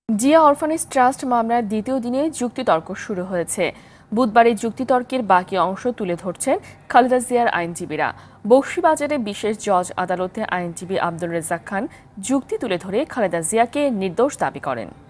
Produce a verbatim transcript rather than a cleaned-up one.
Zia orphanage trust মামলার দ্বিতীয় দিনে যুক্তিতর্ক শুরু হয়েছে। বুধবারের যুক্তিতর্কের বাকি অংশ তুলে ধরছেন খালেদা জিয়ার আইনজীবীরা। বকশীবাজারে বিশেষ জজ আদালতে আইনজীবী আব্দুর রেজ্জাক খান যুক্তি তুলে ধরে খালেদা জিয়াকে নির্দোষ দাবি করেন।